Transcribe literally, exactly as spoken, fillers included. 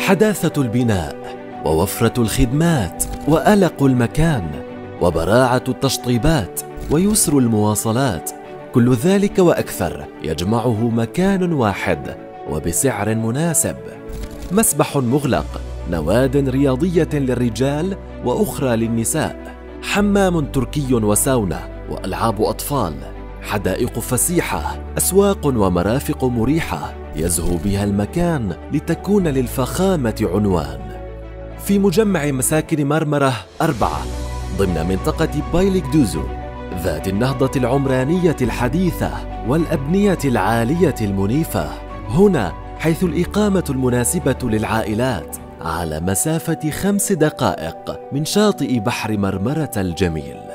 حداثة البناء ووفرة الخدمات وألق المكان وبراعة التشطيبات ويسر المواصلات، كل ذلك وأكثر يجمعه مكان واحد وبسعر مناسب. مسبح مغلق، نواد رياضية للرجال وأخرى للنساء، حمام تركي وساونا وألعاب أطفال، حدائق فسيحة، أسواق ومرافق مريحة يزهو بها المكان لتكون للفخامة عنوان. في مجمع مساكن مرمرة أربعة ضمن منطقة بايليك دوزو ذات النهضة العمرانية الحديثة والأبنية العالية المنيفة، هنا حيث الإقامة المناسبة للعائلات على مسافة خمس دقائق من شاطئ بحر مرمرة الجميل.